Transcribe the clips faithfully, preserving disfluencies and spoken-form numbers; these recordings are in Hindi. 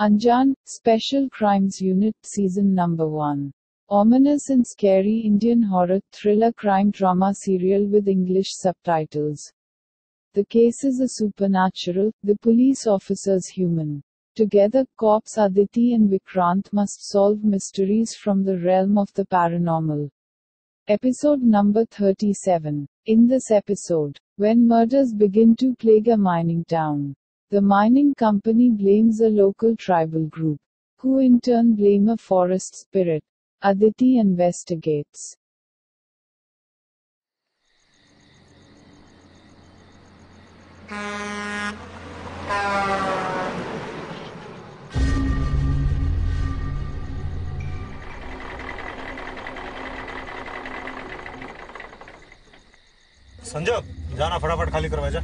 Anjan, Special Crimes Unit Season Number one. Ominous and scary Indian horror thriller crime drama serial with English subtitles. The case is a supernatural, the police officer's human. Together, cops Aditi and Vikrant must solve mysteries from the realm of the paranormal. Episode number thirty-seven. In this episode, when murders begin to plague a mining town, the mining company blames a local tribal group, who in turn blame a forest spirit. Aditi investigates. Sanjay, जाना फटाफट खाली करवा जा।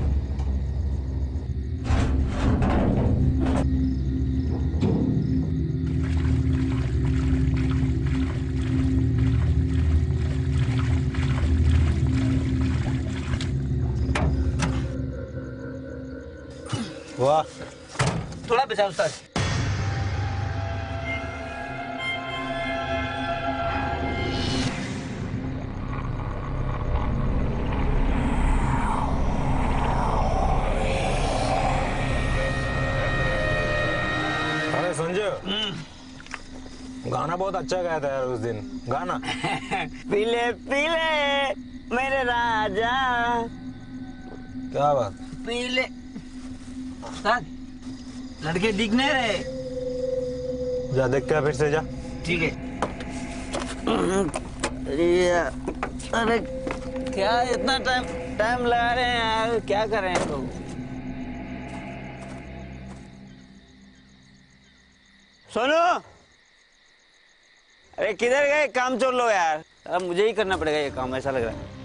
वाह, थोड़ा बचाओ उस्ताद। अरे संजय, गाना बहुत अच्छा गाया था यार उस दिन। गाना पीले पीले मेरे राजा। क्या बात? पीले उस्ताद, लड़के दिख नहीं रहे। जा देख के फिर से जा। ठीक है। अरे अरे क्या इतना टाइम टाइम लगा रहे हैं यार, क्या कर रहे हैं लोग? सोनू, अरे किधर गए काम चोर लो यार। अब मुझे ही करना पड़ेगा ये काम, ऐसा लग रहा है।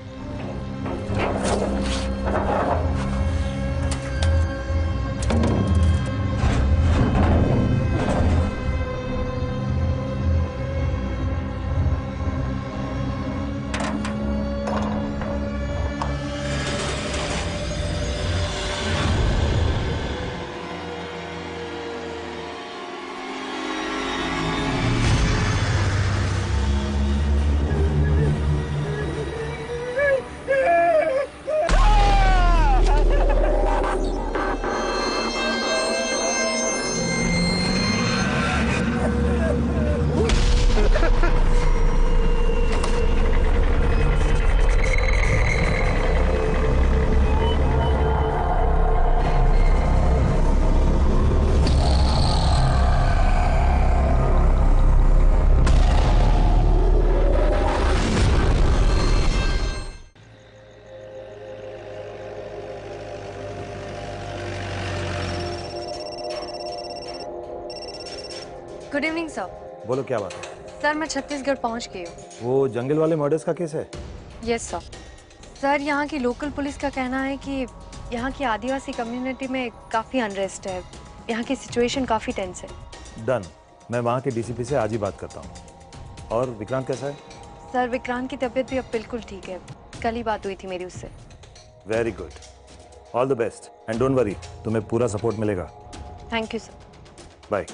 Good evening sir. बोलो क्या बात है? सर मैं छत्तीसगढ़ पहुंच गई हूँ। वो जंगल वाले मर्डर्स का केस है? Yes sir. सर यहाँ की लोकल पुलिस का कहना है कि यहाँ की आदिवासी कम्युनिटी में काफ़ी अनरेस्ट है। यहाँ की सिचुएशन काफ़ी टेंस है। डन, मैं वहाँ के डीसीपी से आज ही बात करता हूँ। और विक्रांत कैसा है? सर विक्रांत की तबीयत भी अब बिल्कुल ठीक है। कल ही बात हुई थी मेरी उससे। Very good, all the best and don't worry, तुम्हें पूरा सपोर्ट मिलेगा। Thank you sir. Bye.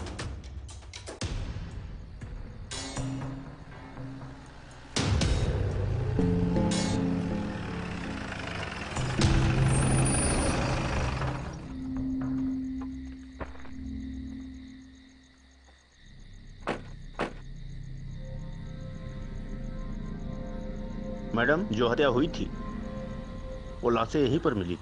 Madam, जो हत्या हुई थी वो लाशें यहीं पर मिली।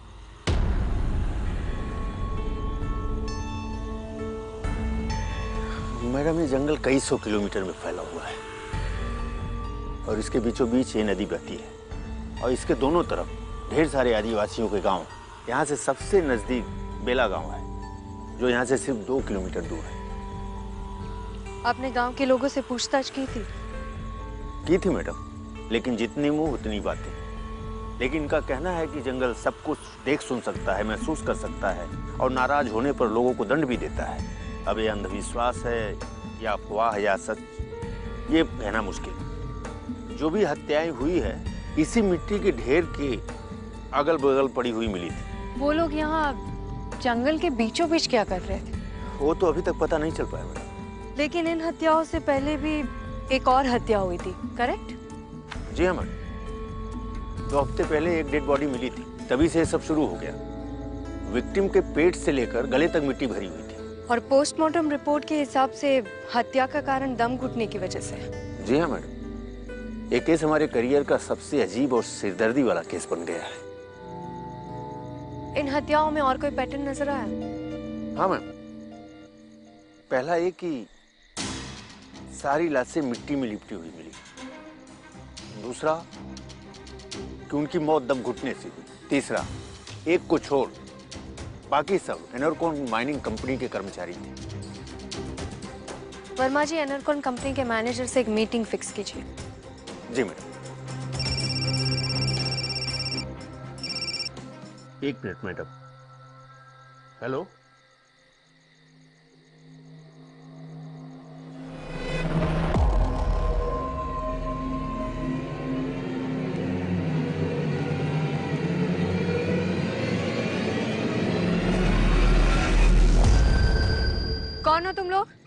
मैडम, ये जंगल कई सौ किलोमीटर में फैला हुआ है और इसके बीचों बीच ये नदी बहती है और इसके दोनों तरफ ढेर सारे आदिवासियों के गांव। यहाँ से सबसे नजदीक बेला गांव है जो यहाँ से सिर्फ दो किलोमीटर दूर है। आपने गांव के लोगों से पूछताछ की थी? की थी मैडम, लेकिन जितनी मुंह उतनी बातें। लेकिन इनका कहना है कि जंगल सब कुछ देख सुन सकता है, महसूस कर सकता है और नाराज होने पर लोगों को दंड भी देता है। अब ये अंधविश्वास है या अफवाह या सच, ये कहना मुश्किल। जो भी हत्याएं हुई है इसी मिट्टी के ढेर के अगल बगल पड़ी हुई मिली थी। वो लोग यहाँ जंगल के बीचों बीच क्या कर रहे थे? वो तो अभी तक पता नहीं चल पाया मैडम। लेकिन इन हत्याओं से पहले भी एक और हत्या हुई थी, करेक्ट? जी हाँ मैडम, दो हफ्ते पहले एक डेड बॉडी मिली थी, तभी से सब शुरू हो गया। विक्टिम के पेट से लेकर गले तक मिट्टी भरी हुई थी। और पोस्टमार्टम रिपोर्ट के हिसाब से हत्या का कारण दम घुटने की वजह से। जी हाँ मैडम, ये केस हमारे करियर का सबसे अजीब और सिरदर्दी वाला केस बन गया है। इन हत्याओं में और कोई पैटर्न नजर आया? हाँ मैम, पहला ये कि सारी लाशें मिट्टी में लिपटी हुई मिली। दूसरा कि उनकी मौत दम घुटने से हुई। तीसरा, एक को छोड़ बाकी सब एनरकॉन माइनिंग कंपनी के कर्मचारी थे। वर्मा जी, एनरकॉन कंपनी के मैनेजर से एक मीटिंग फिक्स कीजिए। जी मैडम। एक मिनट मैडम। हेलो, कौन हो तुम लोग?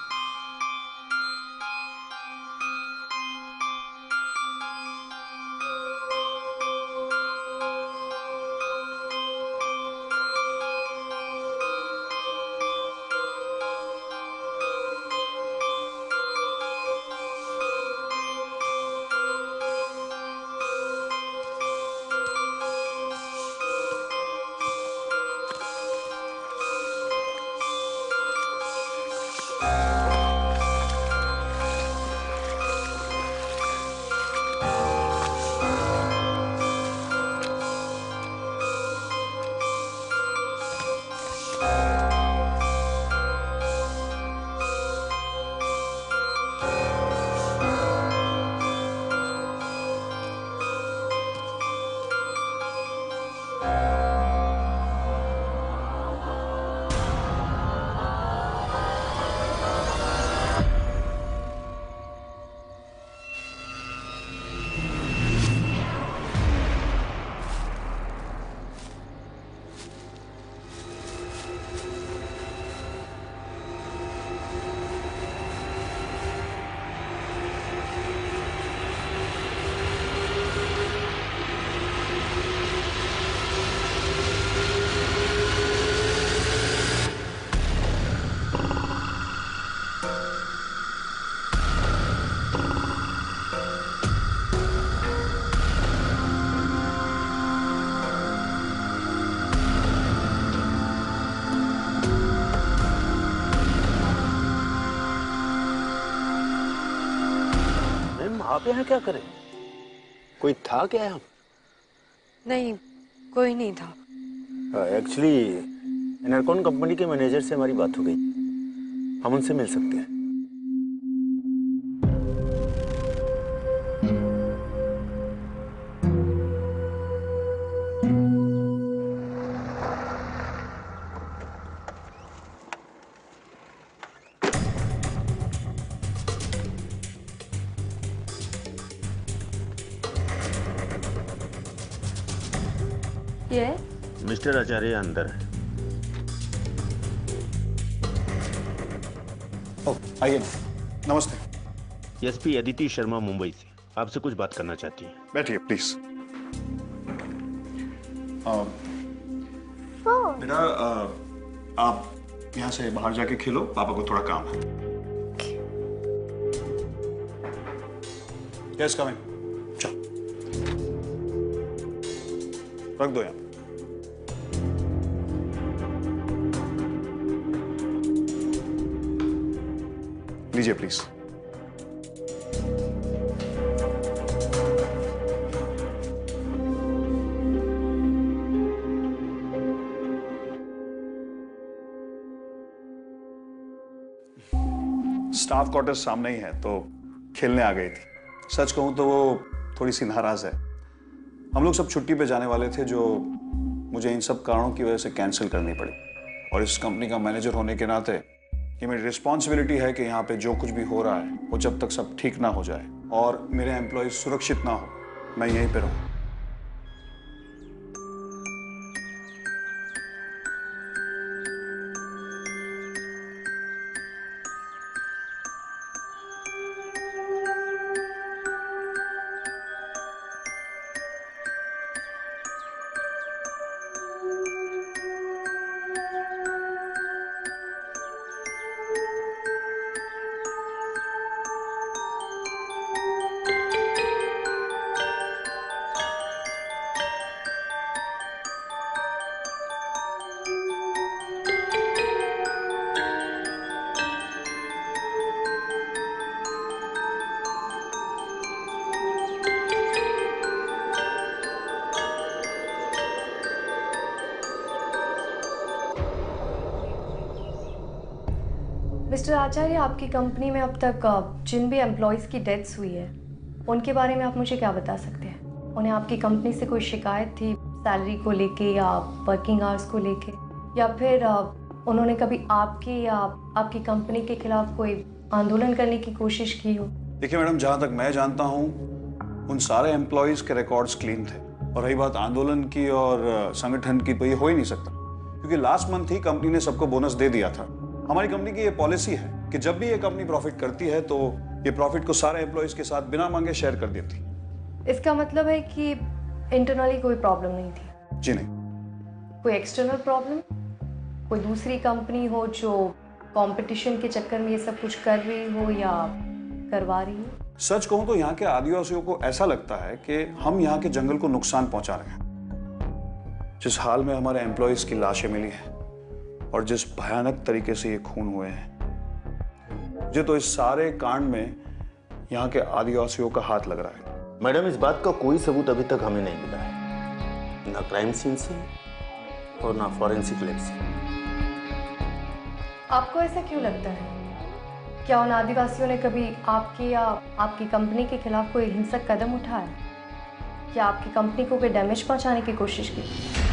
आप यहाँ क्या करें? कोई था क्या यहाँ? नहीं, कोई नहीं था। एक्चुअली एनरकॉन कंपनी के मैनेजर से हमारी बात हो गई, हम उनसे मिल सकते हैं। ये मिस्टर आचार्य अंदर है। ओह, आइए। नमस्ते। एसपी अदिति शर्मा मुंबई से आपसे कुछ बात करना चाहती है। बैठिए प्लीज। बेटा, आप यहाँ से बाहर जाके खेलो, पापा को थोड़ा काम है। Yes coming. चलो रख दो यहाँ। लीजिए प्लीज। स्टाफ क्वार्टर्स सामने ही है, तो खेलने आ गई थी। सच कहूं तो वो थोड़ी सी नाराज है। हम लोग सब छुट्टी पे जाने वाले थे, जो मुझे इन सब कारणों की वजह से कैंसिल करनी पड़ी। और इस कंपनी का मैनेजर होने के नाते ये मेरी रिस्पॉन्सिबिलिटी है कि यहाँ पे जो कुछ भी हो रहा है वो जब तक सब ठीक ना हो जाए और मेरे एम्प्लॉय सुरक्षित ना हो, मैं यहीं पे रहूं। मिस्टर आचार्य, आपकी कंपनी में अब तक जिन भी एम्प्लॉयज़ की डेथ्स हुई है उनके बारे में आप मुझे क्या बता सकते हैं? उन्हें आपकी कंपनी से कोई शिकायत थी सैलरी को लेके या वर्किंग आवर्स को लेके, या फिर उन्होंने कभी आपकी या आपकी कंपनी के खिलाफ कोई आंदोलन करने की कोशिश की हो? देखिए मैडम, जहाँ तक मैं जानता हूँ उन सारे एम्प्लॉयज के रिकॉर्ड्स क्लीन थे। और रही बात आंदोलन की और संगठन की, तो ये हो ही नहीं सकता, क्योंकि लास्ट मंथ ही कंपनी ने सबको बोनस दे दिया था। हमारी कंपनी की ये पॉलिसी है कि जब भी ये कंपनी प्रॉफिट करती है तो ये प्रॉफिट को सारे एम्प्लॉयज के साथ बिना मांगे शेयर कर देती। इसका मतलब है कि इंटरनली कोई प्रॉब्लम नहीं थी? जी नहीं। कोई एक्सटर्नल प्रॉब्लम? कोई दूसरी कंपनी हो जो कंपटीशन के चक्कर में ये सब कुछ कर रही हो या करवा रही हो? सच कहूं तो यहाँ के आदिवासियों को ऐसा लगता है कि हम यहाँ के जंगल को नुकसान पहुंचा रहे हैं। जिस हाल में हमारे एम्प्लॉयज की लाशें मिली हैं और जिस भयानक तरीके से ये खून हुए हैं, मुझे तो इस सारे कांड में यहाँ के आदिवासियों का हाथ लग रहा है। मैडम, इस बात का कोई सबूत अभी तक हमें नहीं मिला है, ना क्राइम सीन से और ना फॉरेंसिक लैब से। आपको ऐसा क्यों लगता है? क्या उन आदिवासियों ने कभी आपकी या आपकी कंपनी के खिलाफ कोई हिंसक कदम उठाया? क्या आपकी कंपनी को कोई डैमेज पहुंचाने की कोशिश की?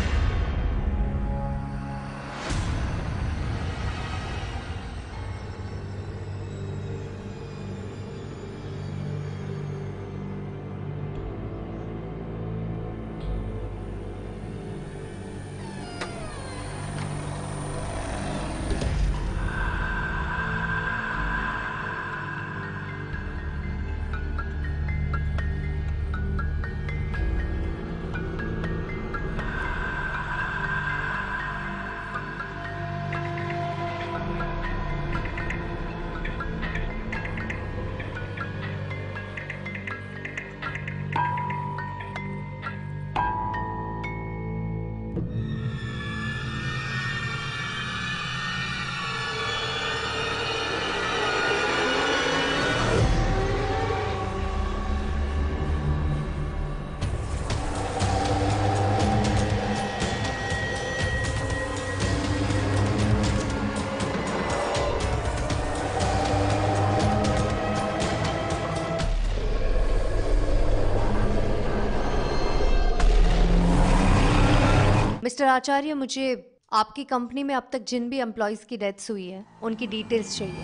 मिस्टर आचार्य, मुझे आपकी कंपनी में अब तक जिन भी एम्प्लॉयज की डेथ्स हुई है उनकी डिटेल्स चाहिए।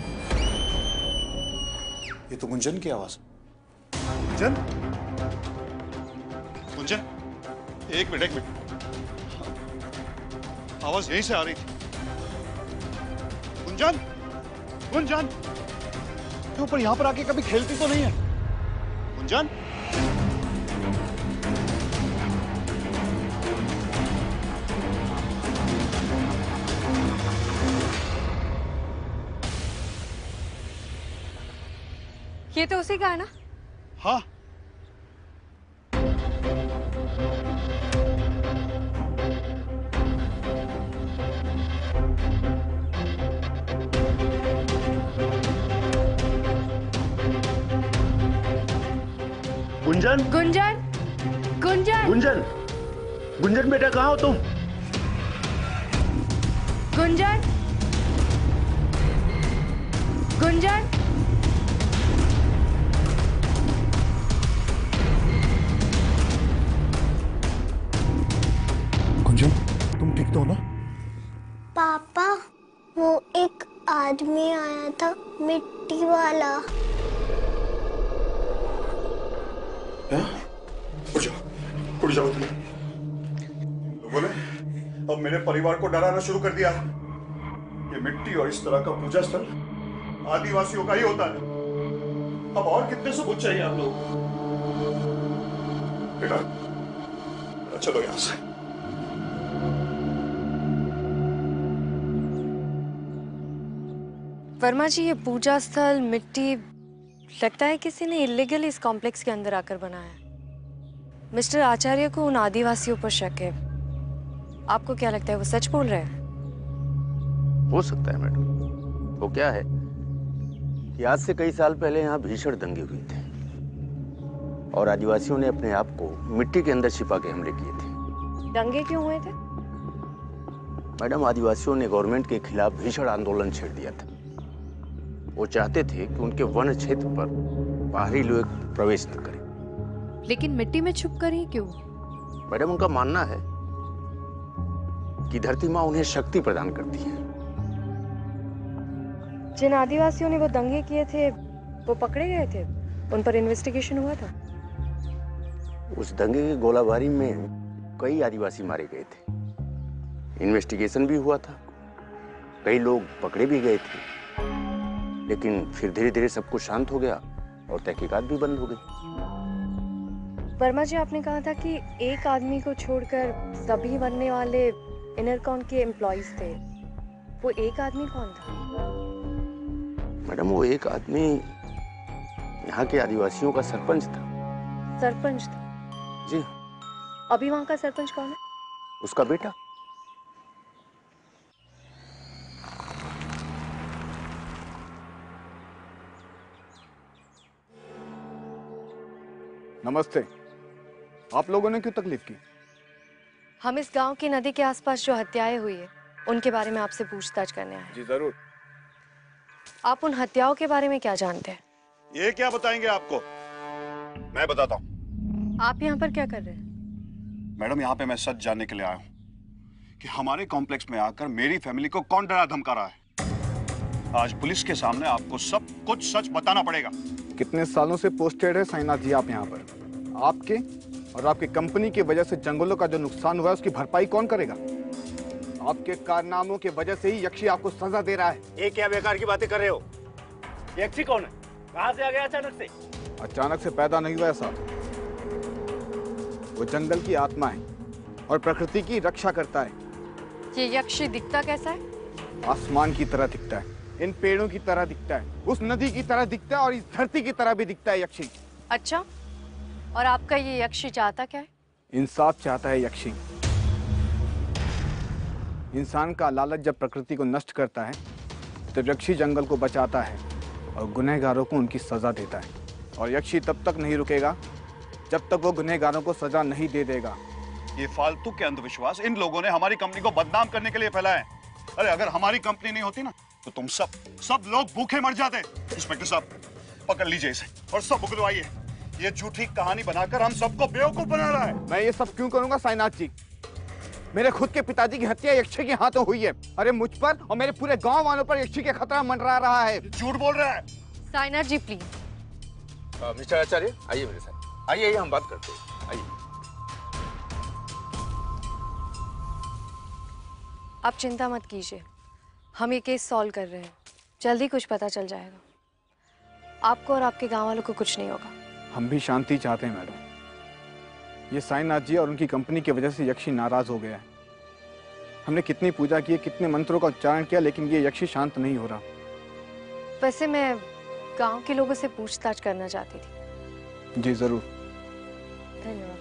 ये तो गुंजन की आवाज। गुंजन? गुंजन, एक मिनट एक मिनट, आवाज यहीं से आ रही थी। गुंजन, गुंजन, क्यों पर यहां पर आके कभी खेलती तो नहीं है? गुंजन? ये तो उसी का है ना? हाँ। गुंजन, गुंजन, गुंजन, गुंजन, गुंजन बेटा, कहाँ हो तुम? गुंजन, गुंजन, गुंजन, तुम ठीक तो हो ना? पापा, वो एक आदमी आया था, मिट्टी वाला। उठ जाओ, उठ जाओ तुम। लोगों ने अब मेरे परिवार को डराना शुरू कर दिया। ये मिट्टी और इस तरह का पूजा स्थल आदिवासियों का ही होता है। अब और कितने सबूत चाहिए आप लोग? बेटा, चलो यहां से। वर्मा जी, ये पूजा स्थल मिट्टी लगता है किसी ने इलीगल इस कॉम्प्लेक्स के अंदर आकर बनाया है। मिस्टर आचार्य को उन आदिवासियों पर शक है। आपको क्या लगता है, वो सच बोल रहे हैं? हो सकता है मैडम। वो क्या है कि आज से कई साल पहले यहाँ भीषण दंगे हुए थे और आदिवासियों ने अपने आप को मिट्टी के अंदर छिपा के हमले किए थे। दंगे क्यों हुए थे? मैडम, आदिवासियों ने गवर्नमेंट के खिलाफ भीषण आंदोलन छेड़ दिया था वो चाहते थे कि उनके वन क्षेत्र पर बाहरी लोग प्रवेश न करें। लेकिन मिट्टी में छुप कर ही क्यों? मैडम, उनका मानना है कि धरती माँ उन्हें शक्ति प्रदान करती है। जिन आदिवासियों ने वो दंगे किए थे वो पकड़े गए थे, उन पर इन्वेस्टिगेशन हुआ था? उस दंगे की गोलाबारी में कई आदिवासी मारे गए थे, इन्वेस्टिगेशन भी हुआ था, कई लोग पकड़े भी गए थे, लेकिन फिर धीरे धीरे सब कुछ शांत हो गया और तहकीकात भी बंद हो गई। वर्मा जी, आपने कहा था कि एक आदमी को छोड़कर सभी बनने वाले इनरकॉन के एम्प्लॉइज थे। वो एक आदमी कौन था? मैडम, वो एक आदमी यहाँ के आदिवासियों का सरपंच था। सरपंच था? जी। अभी वहाँ का सरपंच कौन है? उसका बेटा। नमस्ते। आप लोगों ने क्यों तकलीफ की? हम इस गांव की नदी के आसपास जो हत्याएं हुई है उनके बारे में आपसे पूछताछ करने आए। जी जरूर। आप उन हत्याओं के बारे में क्या जानते हैं? ये क्या बताएंगे आपको? मैं बताता हूँ। आप यहाँ पर क्या कर रहे हैं? मैडम, यहाँ पे मैं सच जानने के लिए आया हूँ कि हमारे कॉम्प्लेक्स में आकर मेरी फैमिली को कौन डरा धमका रहा है। आज पुलिस के सामने आपको सब कुछ सच बताना पड़ेगा। कितने सालों से पोस्टेड है साईनाथ जी आप यहाँ पर? आपके और आपकी कंपनी की वजह से जंगलों का जो नुकसान हुआ है उसकी भरपाई कौन करेगा? आपके कारनामों की वजह से ही यक्षी आपको सजा दे रहा है। ये क्या बेकार की बातें कर रहे हो? यक्षी कौन है? कहाँ से आ गया अचानक से? अचानक से पैदा नहीं हुआ ऐसा। वो जंगल की आत्मा है और प्रकृति की रक्षा करता है। ये यक्षी दिखता कैसा है? आसमान की तरह दिखता है, इन पेड़ों की तरह दिखता है, उस नदी की तरह दिखता है और इस धरती की तरह भी दिखता है यक्षी। अच्छा, और आपका ये यक्षी चाहता क्या है? इंसाफ चाहता है यक्षी। इंसान का लालच जब प्रकृति को नष्ट करता है तो यक्षी जंगल को बचाता है और गुनहगारों को उनकी सजा देता है। और यक्षी तब तक नहीं रुकेगा जब तक वो गुनहगारों को सजा नहीं दे देगा। ये फालतू के अंधविश्वास इन लोगों ने हमारी कंपनी को बदनाम करने के लिए फैलाए। अरे अगर हमारी कंपनी नहीं होती ना तो तुम सब सब लोग भूखे मर जाते। इंस्पेक्टर साहब, पकड़ लीजिए इसे और सब उगलवाइए। ये झूठी कहानी बनाकर हम सबको बेवकूफ बना रहा है। मैं ये सब क्यों करूंगा साईनाथ जी? मेरे खुद के पिताजी की हत्या यक्षी के हाथों हुई है। अरे मुझ पर और मेरे पूरे गांव वालों पर यक्षी के खतरा मंडरा रहा है। झूठ बोल रहा है। साईनाथ जी प्लीज। मिस्टर आचार्य, आइए मेरे साथ। आइए आइए, हम बात करते हैं। आइए। आप चिंता मत कीजिए, हम ये केस सॉल्व कर रहे हैं, जल्दी कुछ पता चल जाएगा। आपको और आपके गांव वालों को कुछ नहीं होगा। हम भी शांति चाहते हैं मैडम। ये साईनाथ जी और उनकी कंपनी की वजह से यक्षी नाराज हो गया है। हमने कितनी पूजा की, कितने मंत्रों का उच्चारण किया, लेकिन ये यक्षी शांत नहीं हो रहा। वैसे मैं गांव के लोगों से पूछताछ करना चाहती थी। जी जरूर। धन्यवाद।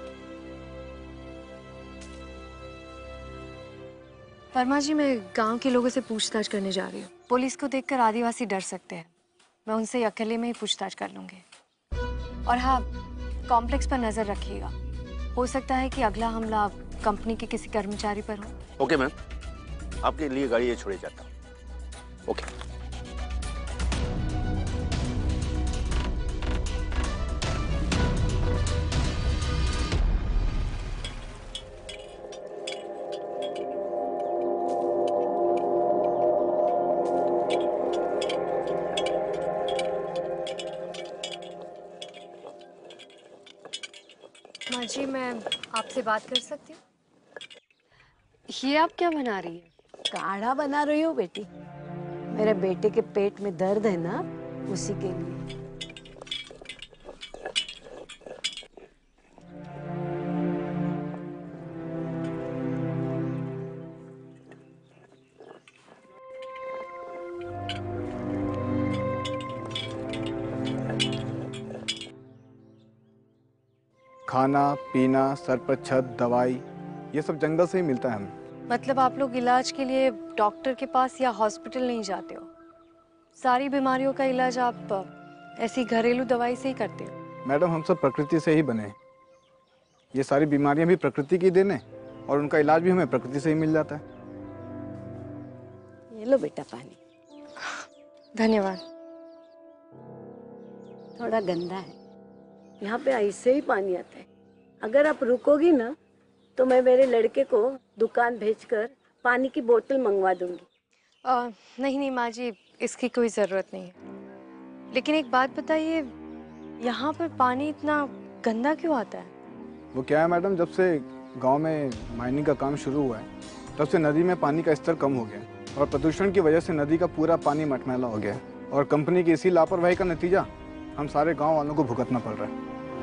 वर्मा जी, मैं गांव के लोगों से पूछताछ करने जा रही हूँ। पुलिस को देखकर आदिवासी डर सकते हैं। मैं उनसे अकेले में ही पूछताछ कर लूंगी। और हाँ, कॉम्प्लेक्स पर नजर रखिएगा। हो सकता है कि अगला हमला कंपनी के किसी कर्मचारी पर हो। ओके मैम, आपके लिए गाड़ी ये छोड़े जाता हूँ। ओके। माँ जी, मैं आपसे बात कर सकती हूँ? ये आप क्या बना रही है? काढ़ा बना रही हूँ बेटी। मेरे बेटे के पेट में दर्द है ना, उसी के लिए। खाना पीना, सर पर छत, दवाई, ये सब जंगल से ही मिलता है हमें। मतलब आप लोग इलाज के लिए डॉक्टर के पास या हॉस्पिटल नहीं जाते हो? सारी बीमारियों का इलाज आप ऐसी घरेलू दवाई से ही करते हो? मैडम, हम सब प्रकृति से ही बने हैं। ये सारी बीमारियां भी प्रकृति की देन है और उनका इलाज भी हमें प्रकृति से ही मिल जाता है। ये लो बेटा पानी। धन्यवाद। थोड़ा गंदा है। यहाँ पे ऐसे ही पानी आता है। अगर आप रुकोगी ना तो मैं मेरे लड़के को दुकान भेजकर पानी की बोतल मंगवा दूंगी। आ, नहीं नहीं माँ जी, इसकी कोई ज़रूरत नहीं है। लेकिन एक बात बताइए, यहाँ पर पानी इतना गंदा क्यों आता है? वो क्या है मैडम, जब से गांव में माइनिंग का काम शुरू हुआ है तब से नदी में पानी का स्तर कम हो गया और प्रदूषण की वजह से नदी का पूरा पानी मटमैला हो गया है और कंपनी की इसी लापरवाही का नतीजा हम सारे गांव वालों को भुगतना पड़ रहा है।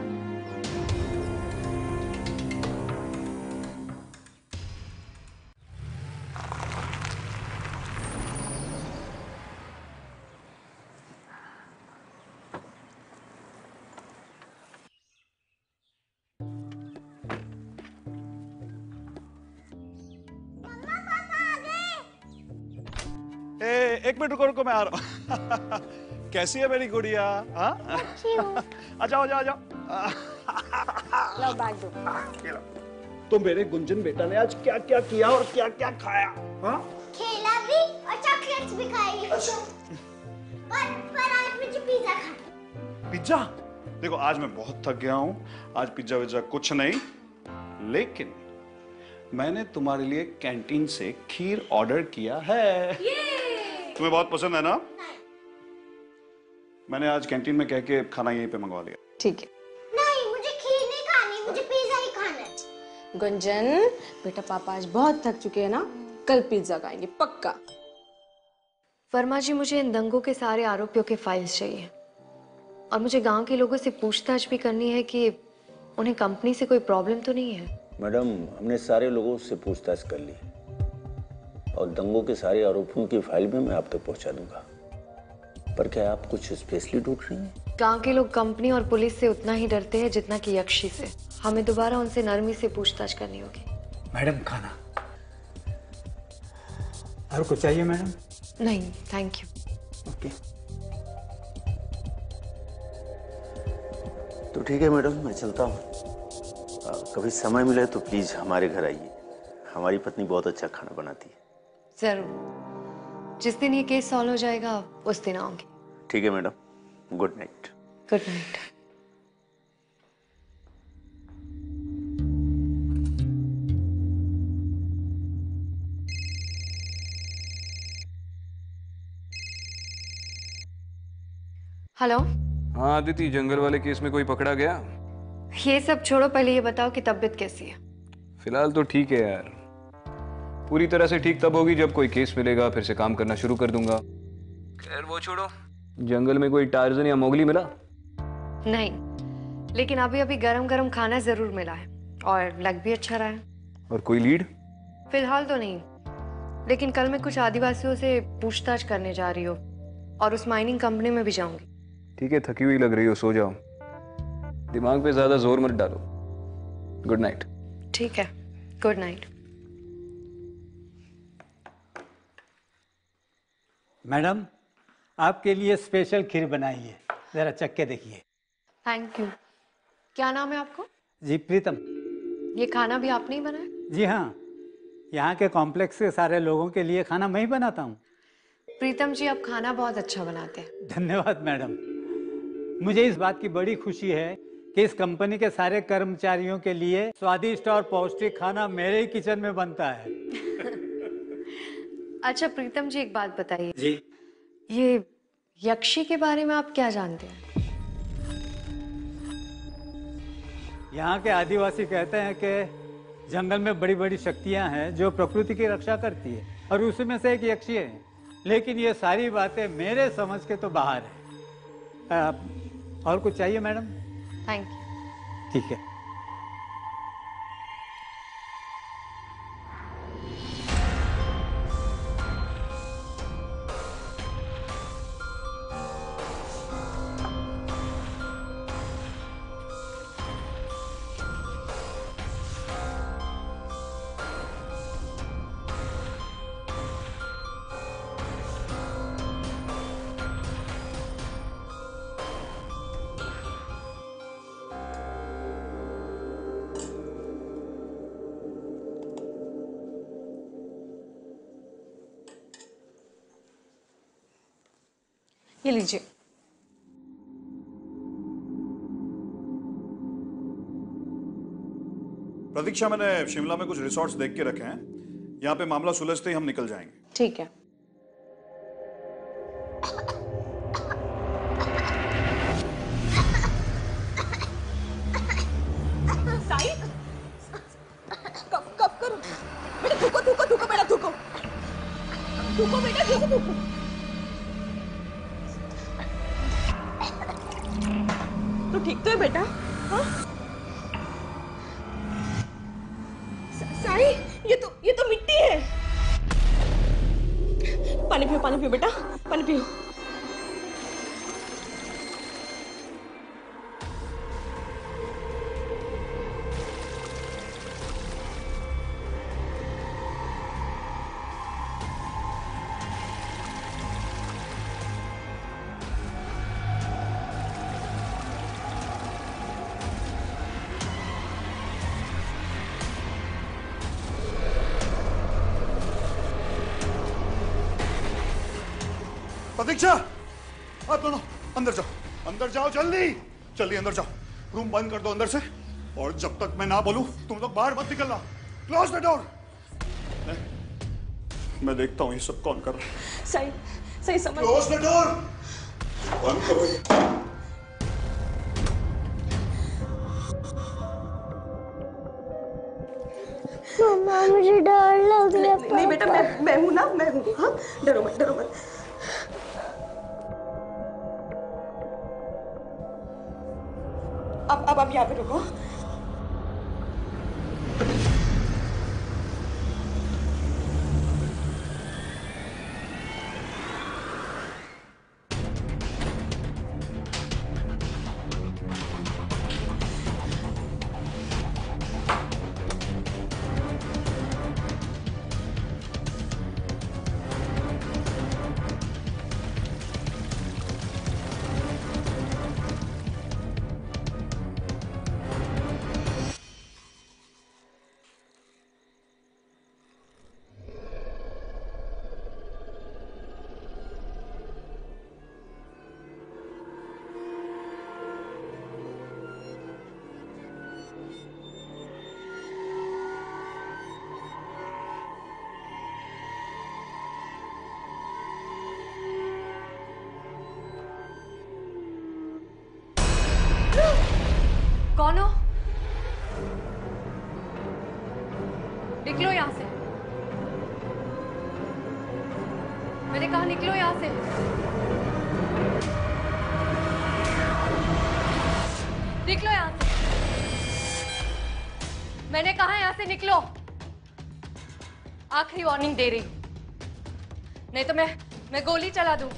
ए, एक मिनट रुको रुको मैं आ रहा हूँ। कैसी है मेरी गुड़िया? हाँ? आ जाओ आ जाओ आ जाओ। लो बैग दो। तो मेरे गुंजन बेटा ने आज क्या क्या किया और क्या क्या खाया? हाँ? खेला भी और चॉकलेट्स भी खाई। पर पर आज मुझे पिज्जा खाना। पिज्जा? देखो आज मैं बहुत थक गया हूँ, आज पिज्जा विज्जा कुछ नहीं, लेकिन मैंने तुम्हारे लिए कैंटीन से खीर ऑर्डर किया है। तुम्हें बहुत पसंद है ना? मैंने आज कैंटीन में कह के खाना यहीं पे मंगवा लिया। ठीक है। नहीं, मुझे खीर नहीं खानी, मुझे पिज्जा ही खाना है। गुंजन बेटा, पापा आज बहुत थक चुके हैं ना, कल पिज्जा खाएंगे पक्का। वर्मा जी, मुझे इन दंगों के सारे आरोपियों के फाइल्स चाहिए और मुझे गांव के लोगों से पूछताछ भी करनी है कि उन्हें कंपनी से कोई प्रॉब्लम तो नहीं है। मैडम, हमने सारे लोगों से पूछताछ कर ली और दंगों के सारे आरोपियों की फाइल भी मैं आप तक पहुंचा दूंगा। पर क्या आप कुछ स्पेशली ढूंढ रही हैं? गांव के लोग कंपनी और पुलिस से उतना ही डरते हैं जितना कि यक्षी से। हमें दोबारा उनसे नरमी से पूछताछ करनी होगी। मैडम खाना और कुछ चाहिए मैडम? नहीं थैंक यू। ओके तो ठीक है मैडम, मैं चलता हूँ। कभी समय मिले तो प्लीज हमारे घर आइए, हमारी पत्नी बहुत अच्छा खाना बनाती है। जरूर, जिस दिन ये केस सॉल्व हो जाएगा उस दिन आऊंगी। ठीक है madam, good night. Good night. Hello. हाँ अदिति, जंगल वाले केस में कोई पकड़ा गया? ये सब छोड़ो, पहले ये बताओ कि तबीयत कैसी है? फिलहाल तो ठीक है यार, पूरी तरह से ठीक तब होगी जब कोई केस मिलेगा, फिर से काम करना शुरू कर दूंगा। खैर वो छोड़ो, जंगल में कोई टार्जन या मोगली मिला? नहीं, लेकिन अभी अभी गरम गरम खाना जरूर मिला है और लग भी अच्छा रहा है। और कोई लीड? फिलहाल तो नहीं, लेकिन कल मैं कुछ आदिवासियों से पूछताछ करने जा रही हूँ और उस माइनिंग कंपनी में भी जाऊंगी। ठीक है, थकी हुई लग रही हो, सो जाओ, दिमाग पे ज्यादा जोर मत डालो। Good night. ठीक है, गुड नाइट। मैडम, आपके लिए स्पेशल खीर बनाई है, जरा चख के देखिए। Thank you. क्या नाम है आपको? जी प्रीतम। ये खाना भी आपने ही बनाया? जी हाँ, यहाँ के कॉम्प्लेक्स के सारे लोगों के लिए खाना मैं ही बनाता हूँ। प्रीतम जी, आप खाना बहुत अच्छा बनाते हैं। धन्यवाद मैडम। मुझे इस बात की बड़ी खुशी है कि इस कंपनी के सारे कर्मचारियों के लिए स्वादिष्ट और पौष्टिक खाना मेरे ही किचन में बनता है। अच्छा प्रीतम जी, एक बात बताइए जी, ये यक्षी के बारे में आप क्या जानते हैं? यहाँ के आदिवासी कहते हैं कि जंगल में बड़ी बड़ी शक्तियाँ हैं जो प्रकृति की रक्षा करती है और उसी में से एक यक्षी है, लेकिन ये सारी बातें मेरे समझ के तो बाहर है। आ, और कुछ चाहिए मैडम? Thank you. ठीक है। ये लीजिए। प्रतीक्षा, मैंने शिमला में कुछ रिसोर्ट्स देख के रखे हैं। यहाँ पे मामला सुलझते ही हम निकल जाएंगे। ठीक है। साई, कब कब करो बेटा, थूको थूको थूको बेटा, थूको थूको बेटा, थूको थूको। तो ठीक तो है बेटा? हाँ साई, ये तो ये तो मिट्टी है। पानी पियो, पानी पियो बेटा, पानी पियो। प्रतीक्षा, आप दोनों अंदर जाओ, अंदर जाओ, जल्दी जल्दी अंदर जाओ। रूम बंद कर दो अंदर से, और जब तक मैं ना बोलूं तुम लोग बाहर मत निकलना। Close the door. मैं, मैं देखता हूं ये सब कौन कर रहा है। सही सही समझ। Close the door. बंद करो ये। मम्मा मुझे डर लग रहा है। नहीं, नहीं बेटा, मैं मैं हूं ना, मैं हूं। हाँ, डरो मत, डरो मत। अब अब अब यहाँ पे रुको। कौन हो? निकलो यहाँ से। मैंने कहा निकलो यहाँ से। निकलो यहाँ से। मैंने कहा यहाँ से निकलो। आखिरी वार्निंग दे रही हूं, नहीं तो मैं मैं गोली चला दूं।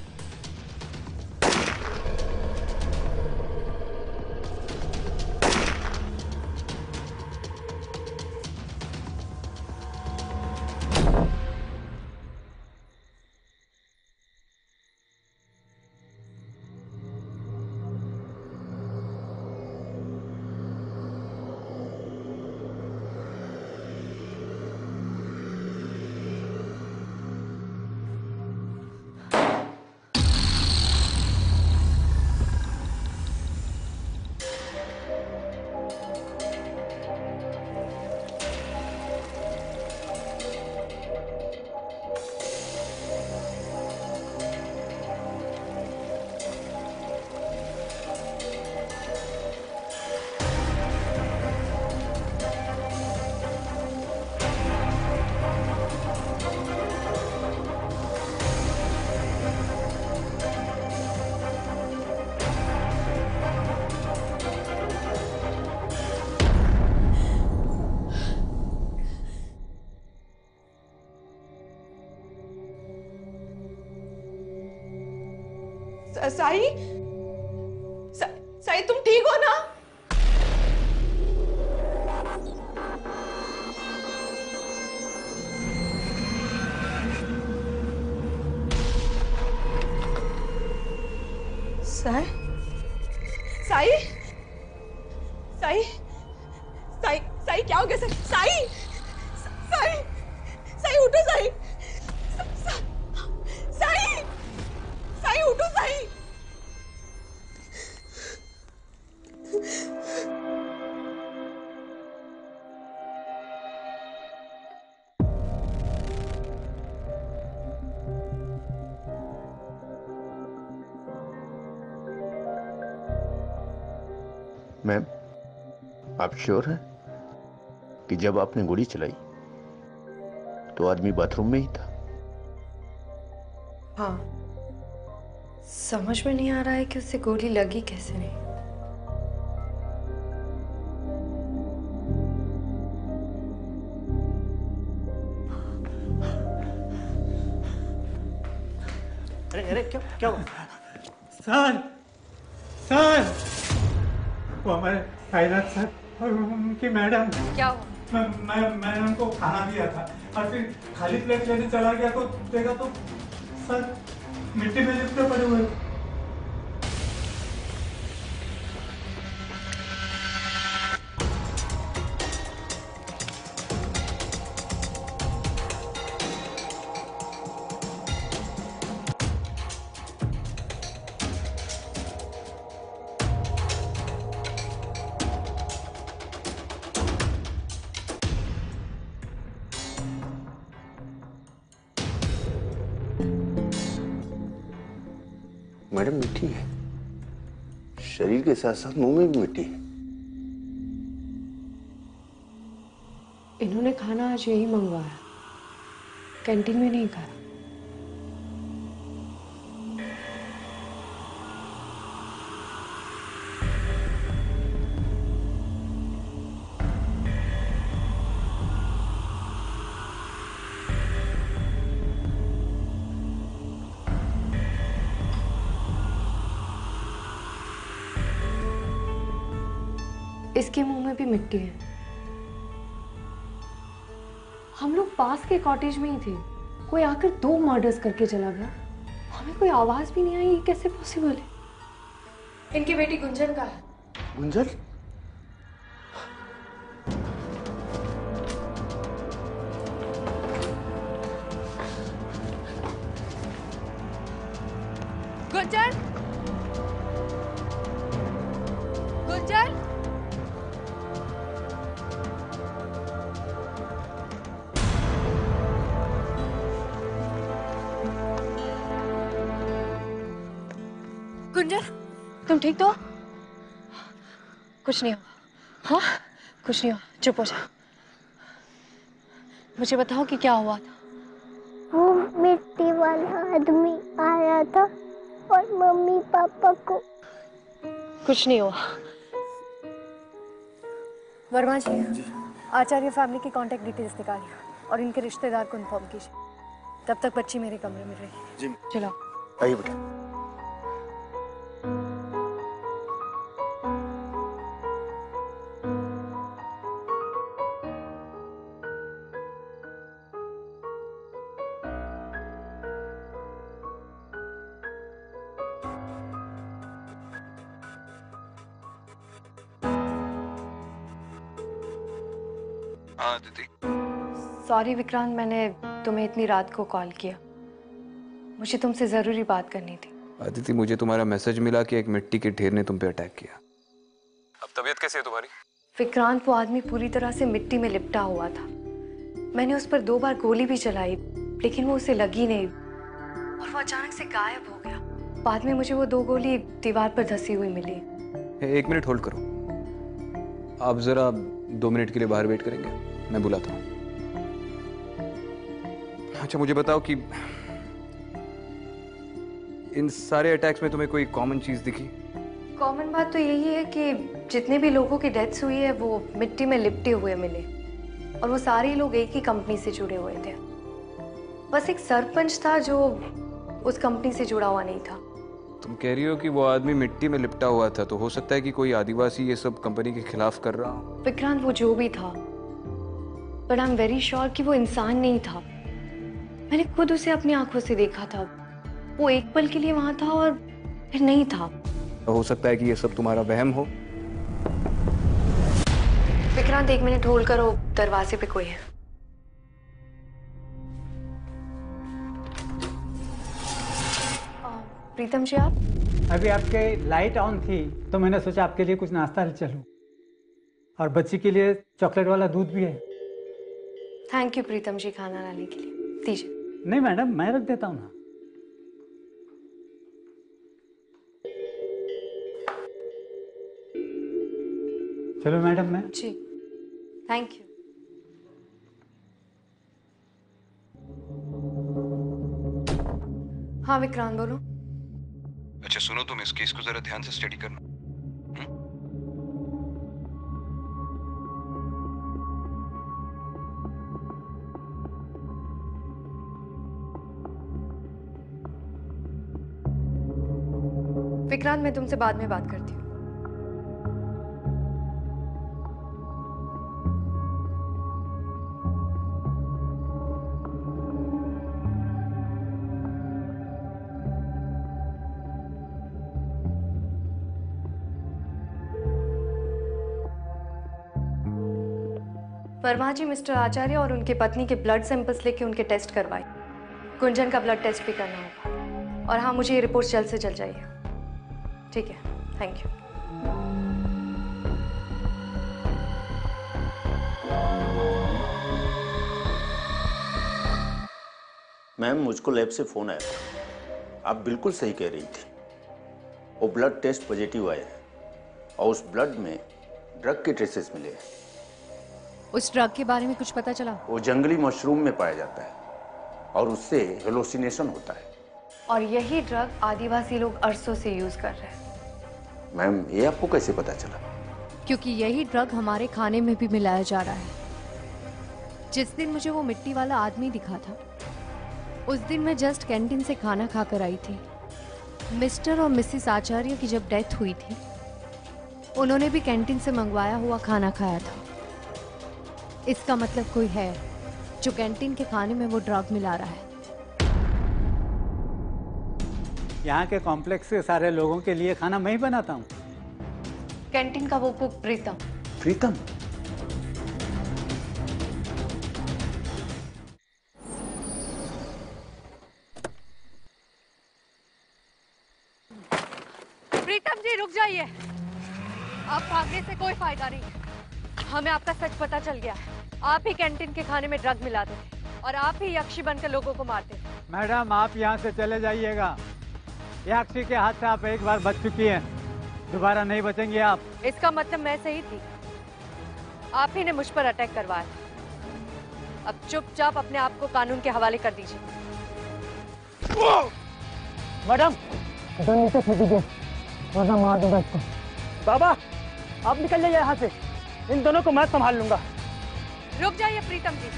साई, सा, साई तुम ठीक हो ना? साई, साई, साई, साई, साई क्या हो गया? साई, साई, साई, साई उठो साई, साई, साई उठो साई। मैम, आप श्योर हैं कि जब आपने गोली चलाई तो आदमी बाथरूम में ही था? हाँ, समझ में नहीं आ रहा है कि उससे गोली लगी कैसे नहीं। अरे अरे क्या क्या हुआ? सर सर वो हमारे कायनात सर और उनकी मैडम। क्या हुआ? मैं मैं मैंने उनको खाना दिया था और फिर खाली प्लेट लेने चला गया तो देखा तो सर मिट्टी में लिपटे पड़े हुए। मैडम, मिट्टी है, शरीर के साथ साथ मुंह में भी मिट्टी है। इन्होंने खाना आज यही मंगवाया, कैंटीन में नहीं खाया। इसके मुंह में भी मिट्टी है। हम लोग पास के कॉटेज में ही थे, कोई आकर दो मर्डर्स करके चला गया, हमें कोई आवाज भी नहीं आई। ये कैसे पॉसिबल है? इनकी बेटी गुंजन का है। गुंजन? गुंजन, गुंजन, गुंजन, तुम ठीक तो? कुछ नहीं हुआ। हाँ, कुछ नहीं हुआ, चुप हो जा। मुझे बताओ कि क्या हुआ था। वो मिट्टी वाला आदमी आया था और मम्मी पापा को। कुछ नहीं हुआ। वर्मा जी, आचार्य फैमिली की कांटेक्ट डिटेल्स निकालिए और इनके रिश्तेदार को इन्फॉर्म कीजिए। तब तक बच्ची मेरे कमरे में रहेगी। जी। चलो आइए बेटा। हाँ दीदी। सॉरी विक्रांत, मैंने तुम्हें इतनी रात को कॉल किया। मुझे तुमसे जरूरी बात करनी थी। अदिति, मुझे तुम्हारा मैसेज मिला कि एक मिट्टी के ढेर ने तुम पे अटैक किया। अब तबीयत कैसी है तुम्हारी? विक्रांत, वो आदमी पूरी तरह से मिट्टी में लिपटा हुआ था। मैंने उस पर दो बार गोली भी चलाई, लेकिन वो उसे लगी नहीं और वो अचानक से गायब हो गया। बाद में मुझे वो दो गोली दीवार पर धसी हुई मिली। एक मिनट होल्ड करो, आप जरा दो मिनट के लिए बाहर वेट करेंगे, मैं बुलाता हूँ। अच्छा मुझे बताओ कि इन सारे अटैक्स में तुम्हें कोई कॉमन चीज दिखी? कॉमन बात तो यही है कि जितने भी लोगों की डेथ्स हुई है वो मिट्टी में लिपटे हुए मिले और वो सारे लोग एक ही कंपनी से जुड़े हुए थे। बस एक सरपंच था जो उस कंपनी से जुड़ा हुआ नहीं था। तुम कह रही हो कि वो आदमी मिट्टी में लिपटा हुआ था, तो हो सकता है कि कोई आदिवासी ये सब कंपनी के खिलाफ कर रहा हो। विक्रांत, वो जो भी था, but I am very sure कि वो इंसान नहीं था। मैंने खुद उसे अपनी आंखों से देखा था। वो एक पल के लिए वहां था और फिर नहीं था। तो हो सकता है कि ये सब तुम्हारा वहम हो। विक्रांत, एक मिनट होल्ड करो, दरवाजे पे कोई है। प्रीतम जी, आप? अभी आपके लाइट ऑन थी तो मैंने सोचा आपके लिए कुछ नाश्ता ले चलूं, और बच्ची के लिए चॉकलेट वाला दूध भी है। थैंक यू प्रीतम जी, खाना लाने के लिए। दीजिए। नहीं मैडम, मैं रख देता हूँ ना। चलो मैडम मैं। जी थैंक यू। हाँ विक्रांत बोलो। अच्छा सुनो, तुम इस केस को जरा ध्यान से स्टडी करना। विक्रांत मैं तुमसे बाद में बात करती हूँ। वर्मा जी मिस्टर आचार्य और उनकी पत्नी के ब्लड सैंपल्स लेके उनके टेस्ट करवाए। कुंजन का ब्लड टेस्ट भी करना होगा। और हाँ मुझे ये रिपोर्ट जल्द से जल्द चाहिए। ठीक है थैंक यू। मैम मुझको लैब से फोन आया था, आप बिल्कुल सही कह रही थी। वो ब्लड टेस्ट पॉजिटिव आया है और उस ब्लड में ड्रग के ट्रेसेस मिले हैं। उस ड्रग के बारे में कुछ पता चला? वो जंगली मशरूम में पाया जाता है और उससे हेलोसिनेशन होता है। और यही ड्रग आदिवासी लोग अरसों से यूज कर रहे हैं। मैम ये आपको कैसे पता चला? क्योंकि यही ड्रग हमारे खाने में भी मिलाया जा रहा है। जिस दिन मुझे वो मिट्टी वाला आदमी दिखा था उस दिन मैं जस्ट कैंटीन से खाना खाकर आई थी। मिस्टर और मिसेस आचार्य की जब डेथ हुई थी उन्होंने भी कैंटीन से मंगवाया हुआ खाना खाया था। इसका मतलब कोई है जो कैंटीन के खाने में वो ड्रग मिला रहा है। यहाँ के कॉम्प्लेक्स के सारे लोगों के लिए खाना मैं ही बनाता हूँ। कैंटीन का वो कुक प्रीतम। प्रीतम? प्रीतम जी रुक जाइए। आप भागने से कोई फायदा नहीं। हमें आपका सच पता चल गया है। आप ही कैंटीन के खाने में ड्रग मिलाते थे और आप ही यक्षी बनकर लोगों को मारते थे। मैडम आप यहाँ से चले जाइएगा। यक्षी के हाथ से आप एक बार बच चुकी हैं, दोबारा नहीं बचेंगे आप। इसका मतलब मैं सही थी। आप ही ने मुझ पर अटैक करवाया था। अब चुपचाप अपने आप को कानून के हवाले कर दीजिए। मैडम गन नीचे फेंक दीजिए वरना मार दूंगा इसको। बाबा आप निकल जाइए यहाँ से, इन दोनों को मैं संभाल लूंगा। रुक जाइए प्रीतम जी।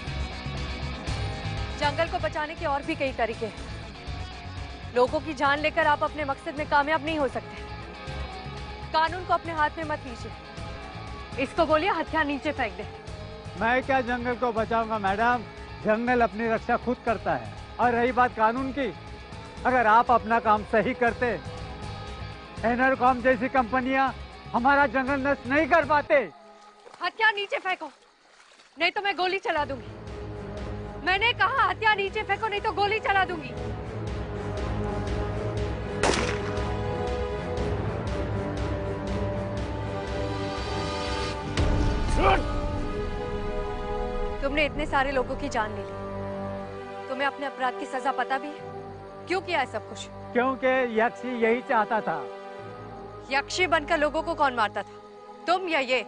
जंगल को बचाने के और भी कई तरीके हैं। लोगों की जान लेकर आप अपने मकसद में कामयाब नहीं हो सकते। कानून को अपने हाथ में मत लीजिए। इसको बोलिए हथियार नीचे फेंक दे। मैं क्या जंगल को बचाऊंगा मैडम, जंगल अपनी रक्षा खुद करता है। और रही बात कानून की, अगर आप अपना काम सही करते एनरकॉम जैसी कंपनियां हमारा जंगल नष्ट नहीं कर पाते। हथियार नीचे फेंको नहीं तो मैं गोली चला दूंगी। मैंने कहा हथियार नीचे फेंको नहीं तो गोली चला दूंगी। तुमने इतने सारे लोगों की जान ले ली। तुम्हें अपने अपराध की सजा पता भी है? क्यों किया है सब कुछ? क्योंकि यक्षी यही चाहता था। यक्षी बनकर लोगों को कौन मारता था, तुम या ये?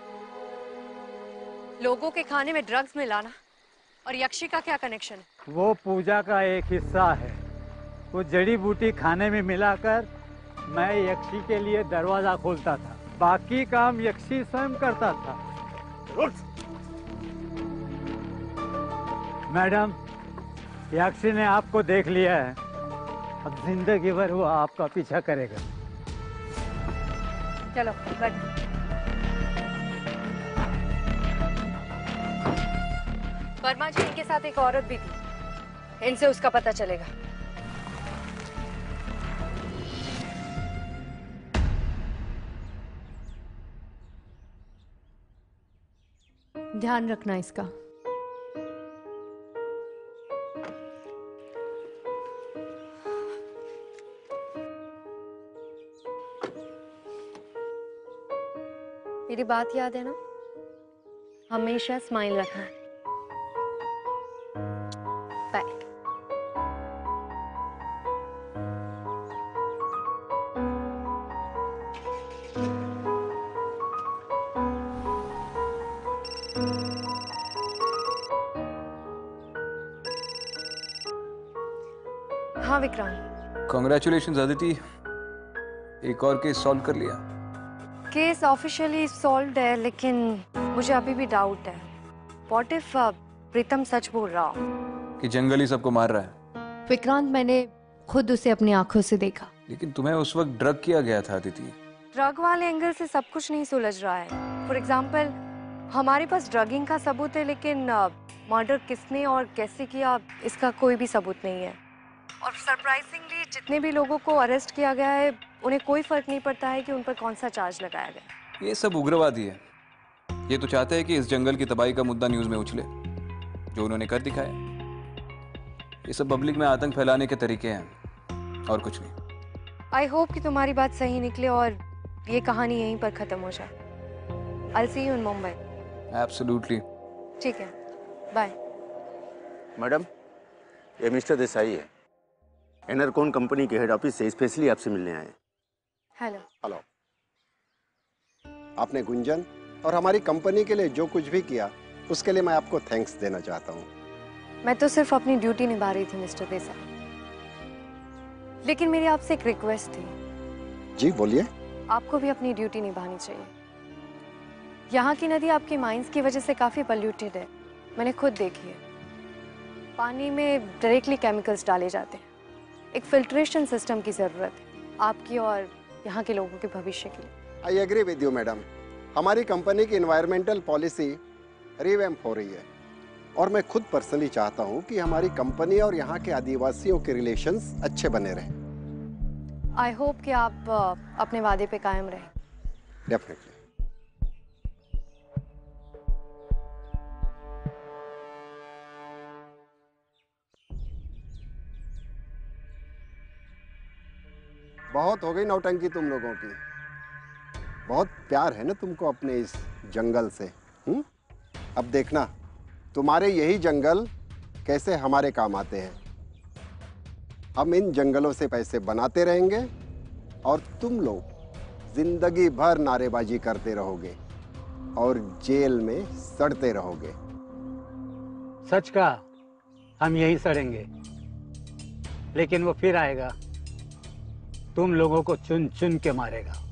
लोगों के खाने में ड्रग्स मिलाना और यक्षी का क्या कनेक्शन है? वो पूजा का एक हिस्सा है। वो जड़ी बूटी खाने में मिलाकर मैं यक्षी के लिए दरवाजा खोलता था, बाकी काम यक्षी स्वयं करता था। मैडम यक्षी ने आपको देख लिया है, अब जिंदगी भर वो आपका पीछा करेगा। चलो बैठो। वर्मा जी इनके साथ एक औरत भी थी, इनसे उसका पता चलेगा। ध्यान रखना इसका। मेरी बात याद है ना, हमेशा स्माइल रखना। बाय। हाँ विक्रांत। कॉन्ग्रेचुलेशंस अदिति, एक और केस सॉल्व कर लिया। केस ऑफिशियली सॉल्व्ड है, लेकिन मुझे अभी भी डाउट है। व्हाट इफ प्रीतम सच बोल रहा हो कि जंगल ही सबको मार रहा है? विक्रांत, मैंने खुद उसे अपनी आंखों से देखा। लेकिन तुम्हें उस वक्त ड्रग किया गया था अदिति। ड्रग वाले एंगल से सब कुछ नहीं सुलझ रहा है। फॉर एग्जाम्पल, हमारे पास ड्रगिंग का सबूत है, लेकिन मर्डर uh, किसने और कैसे किया इसका कोई भी सबूत नहीं है। और सरप्राइजिंगली जितने भी लोगों को अरेस्ट किया गया है, उन्हें कोई फर्क नहीं पड़ता है कि उन पर कौन सा चार्ज लगाया गया। ये सब उग्रवादी है। ये तो चाहते हैं कि इस जंगल की तबाही का मुद्दा न्यूज में उछले, जो उन्होंने कर दिखाया। ये सब पब्लिक में आतंक फैलाने के तरीके हैं, और कुछ नहीं। आई होप कि तुम्हारी बात सही निकले और ये कहानी यहीं पर खत्म हो जाए। I'll see you in Mumbai. Absolutely. ठीक है, बाय। मैडम, ये मिस्टर देसाई है, एनरकॉन कंपनी के हेड ऑफिस से स्पेशली आपसे मिलने आए। हेलो। हेलो। आपने गुंजन और हमारी कंपनी के लिए जो कुछ भी किया, उसके लिए मैं आपको थैंक्स देना चाहता हूँ। मैं तो सिर्फ अपनी ड्यूटी निभा रही थी मिस्टर देसाई, लेकिन मेरी आपसे एक रिक्वेस्ट थी। जी बोलिए। आपको भी अपनी ड्यूटी निभानी चाहिए। यहाँ की नदी आपकी माइंस की वजह से काफी पॉल्यूटेड है, मैंने खुद देखी है। पानी में डायरेक्टली केमिकल्स डाले जाते हैं। एक फिल्ट्रेशन सिस्टम की जरूरत है आपकी और यहाँ के लोगों के भविष्य के लिए। I agree with you madam. हमारी कंपनी की एनवायरमेंटल पॉलिसी रिवैम्प हो रही है, और मैं खुद पर्सनली चाहता हूँ कि हमारी कंपनी और यहाँ के आदिवासियों के रिलेशंस अच्छे बने रहें। आई होप कि आप अपने वादे पे कायम रहें। डेफिनेटली। बहुत हो गई नौटंकी तुम लोगों की। बहुत प्यार है ना तुमको अपने इस जंगल से। हुँ? अब देखना तुम्हारे यही जंगल कैसे हमारे काम आते हैं। हम इन जंगलों से पैसे बनाते रहेंगे और तुम लोग जिंदगी भर नारेबाजी करते रहोगे और जेल में सड़ते रहोगे। सच का हम यही सड़ेंगे, लेकिन वो फिर आएगा, तुम लोगों को चुन चुन के मारेगा।